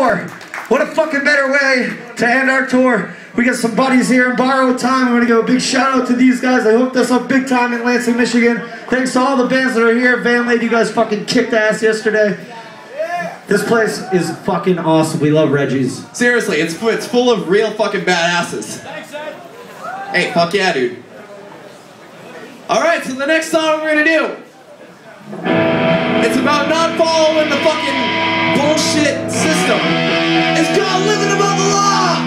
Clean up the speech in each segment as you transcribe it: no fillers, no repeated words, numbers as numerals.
tour. What a fucking better way to end our tour. We got some buddies here in borrowed time. I'm gonna give a big shout out to these guys. They hooked us up big time in Lansing, Michigan. Thanks to all the bands that are here. Van Lady, you guys fucking kicked ass yesterday. This place is fucking awesome. We love Reggie's. Seriously, it's full of real fucking badasses. Thanks, Ed. Hey, fuck yeah, dude. Alright, so the next song we're gonna do, it's about not following the fucking bullshit system. It's called Living Above the Law!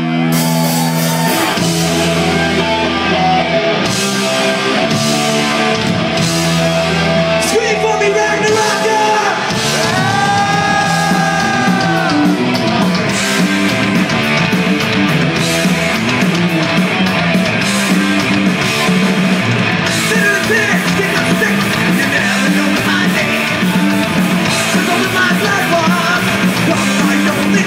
Scream for me, Ragnarokkr! Don't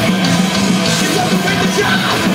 It doesn't break the job.